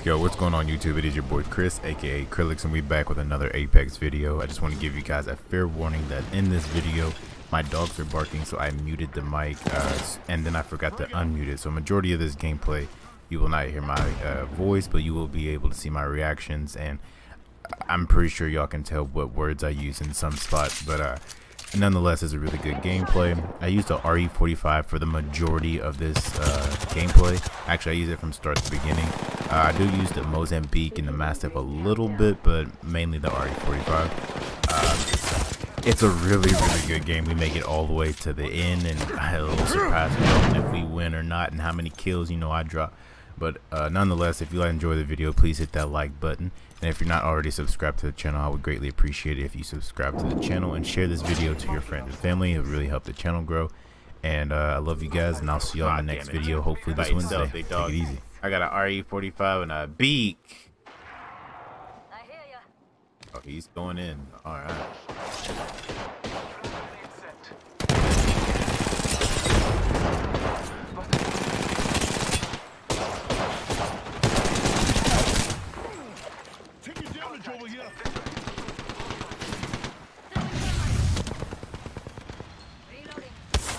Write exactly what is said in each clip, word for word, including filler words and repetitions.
Yo, what's going on YouTube? It is your boy Chris, aka Krillix, and we back with another Apex video. I just want to give you guys a fair warning that in this video my dogs are barking, so I muted the mic uh, and then I forgot to unmute it. So majority of this gameplay you will not hear my uh, voice, but you will be able to see my reactions, and I'm pretty sure y'all can tell what words I use in some spots, but uh nonetheless, it's a really good gameplay. I used the R E forty-five for the majority of this uh, gameplay. Actually, I use it from start to beginning. Uh, I do use the Mozambique and the Mastiff a little bit, but mainly the R E forty-five. Uh, it's a really, really good game. We make it all the way to the end, and I will surprise you if we win or not, and how many kills, you know, I drop. But uh, nonetheless, if you enjoy the video, please hit that like button. And if you're not already subscribed to the channel, I would greatly appreciate it if you subscribe to the channel and share this video to your friends and family. It would really help the channel grow. And uh, I love you guys, and I'll see y'all in the next video. Hopefully this Wednesday. Take it easy. I got an R E forty-five and a beak. I hear ya. Oh, he's going in. All right. Over here. Reloading.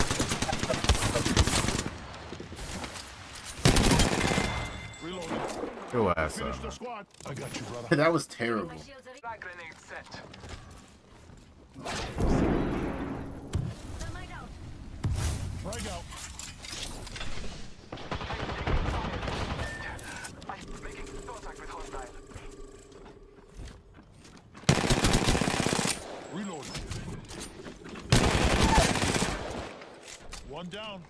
Reloading. Go ass Finish up. the squad. I got you, brother. That was terrible. My shields are Frag grenade set. thermite out. Frag out. I'm making contact with hostile. Reloading. One down.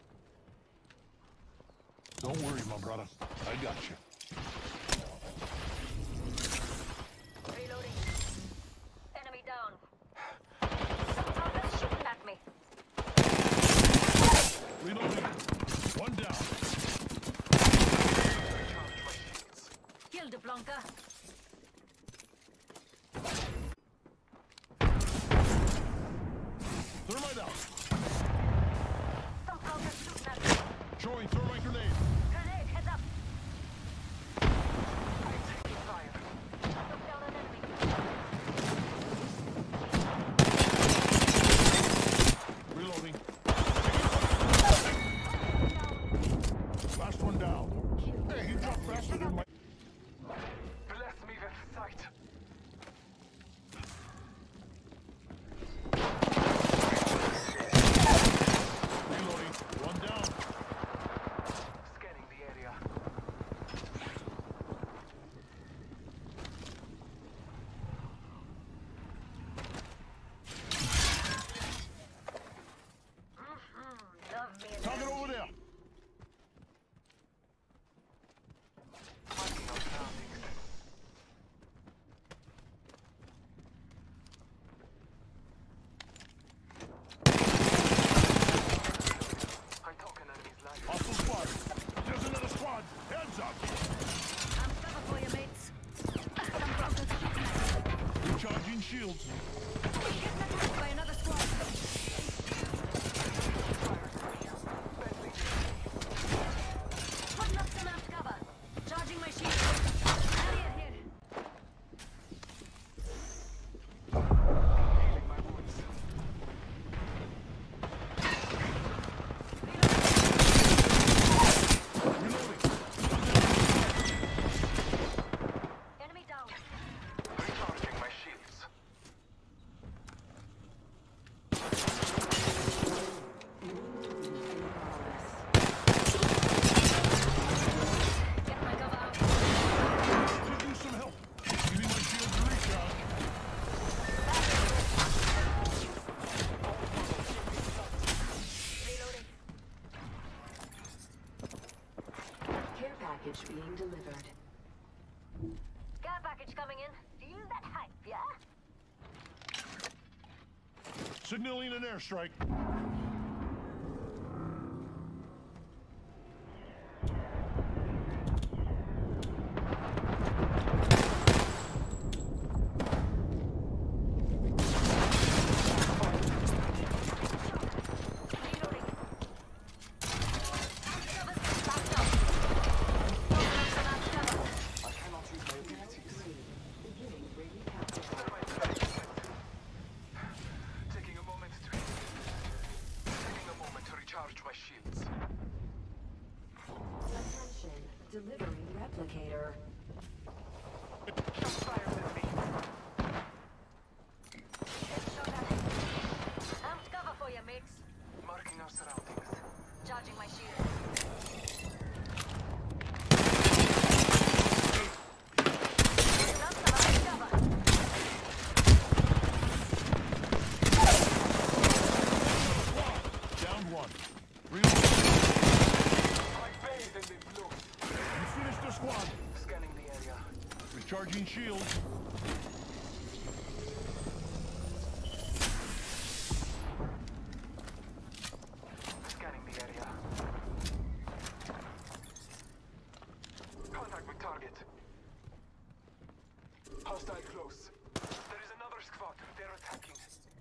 Don't worry, my brother. I got you. Reloading. Enemy down. Somehow shooting at me. Reloading. One down. Killed the Blanca. Thermite out. Somehow shooting at me. Throwing thermite grenade. Grenade, heads up. I'm taking fire. Took down an enemy. Reloading. Last one down. Hey, he dropped faster than my... Bless me with sight. Reloading. One down. Scanning the area. Mm-hmm. Love me in Target there. over there. Marking our surroundings. I took an enemy's life. Hostile squad. There's another squad. Heads up. I'm cover for you, mates. Some Blancas shooting at me. Recharging shields. Getting attacked by another squad. Putting up some aft cover. Charging my shield. Here, here. Healing my wounds. Reloading. Enemy down. Recharging my shields. Get my cover out. Could use some help. Give me my shield to recharge. Reloading. Care package being delivered. Care package coming in. Feel that hype, yeah? Signaling an airstrike. Reloading. Delivering replicator. Shots fired at me. Headshot at it. Amped cover for you, mates. Marking our surroundings. Charging my shield. Down one. Reload. I bathed in the blue. You finished the squad. Scanning the area. Recharging shield. Scanning the area. Contact with target. Hostile close. There is another squad. They're attacking.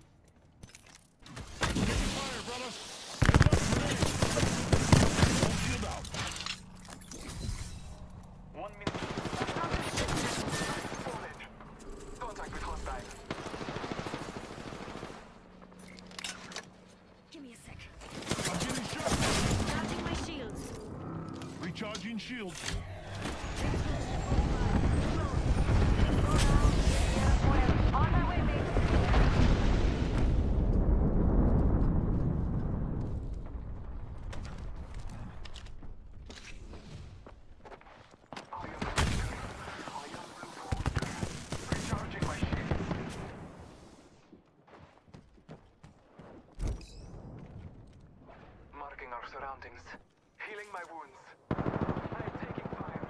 Fire, brother. Shield out. One minute. Fallen. Contact with hostile. Give me a sec. I'm getting shot. Charging my shields. Recharging shield. On my way, mate. I am I am blue. Recharging my shield. Marking our surroundings. Healing my wounds. I am taking fire.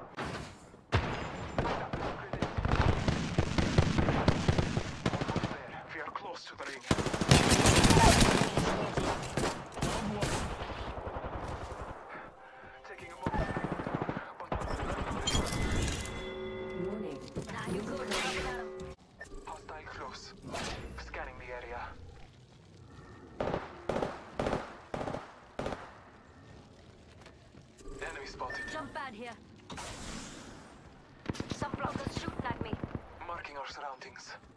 There, we are close to the ring. Down one. Taking a moment. Warning. Nah, you good. Knocking at 'em. Hostile close. Scanning the area. Enemy spotted. Jump pad here. Some blockers shooting at me. Marking our surroundings.